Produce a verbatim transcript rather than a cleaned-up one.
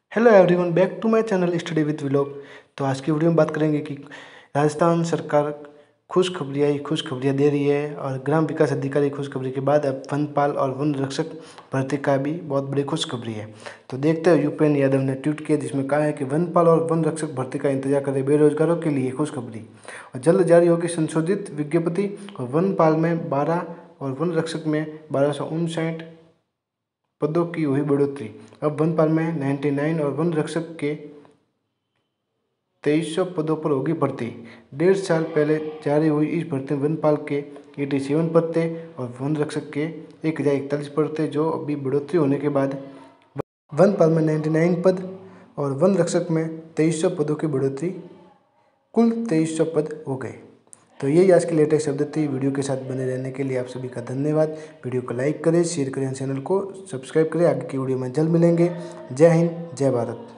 Hello everyone, back to my channel study with vlog. तो आज की वीडियो में बात करेंगे कि राजस्थान सरकार खुशखबरियाँ ही खुशखबरियाँ दे रही है और ग्राम विकास अधिकारी खुशखबरी के बाद अब वनपाल और वन रक्षक भर्ती का भी बहुत बड़ी खुशखबरी है। तो देखते हैं, यूपेन यादव ने ट्वीट किया जिसमें कहा है कि वनपाल और वन रक्षक भर्ती का इंतजार कर रहे बेरोजगारों के लिए खुशखबरी और जल्द जारी होगी संशोधित विज्ञप्ति। और वनपाल में बारह और वन रक्षक में बारह सौ उनसाठ पदों की हुई बढ़ोतरी। अब वनपाल में निन्यानवे और वन रक्षक के तेईस सौ पदों पर होगी भर्ती। डेढ़ साल पहले जारी हुई इस भर्ती में वनपाल के सत्तासी पद थे और वन रक्षक के एक हज़ार इकतालीस पद थे, जो अभी बढ़ोतरी होने के बाद वनपाल में निन्यानवे पद और वन रक्षक में तेईस सौ पदों की बढ़ोतरी, कुल तेईस सौ पद हो गए। तो यही आज की लेटेस्ट अपडेट थी। वीडियो के साथ बने रहने के लिए आप सभी का धन्यवाद। वीडियो को लाइक करें, शेयर करें, चैनल को सब्सक्राइब करें। आगे की वीडियो में जल्द मिलेंगे। जय हिंद, जय भारत।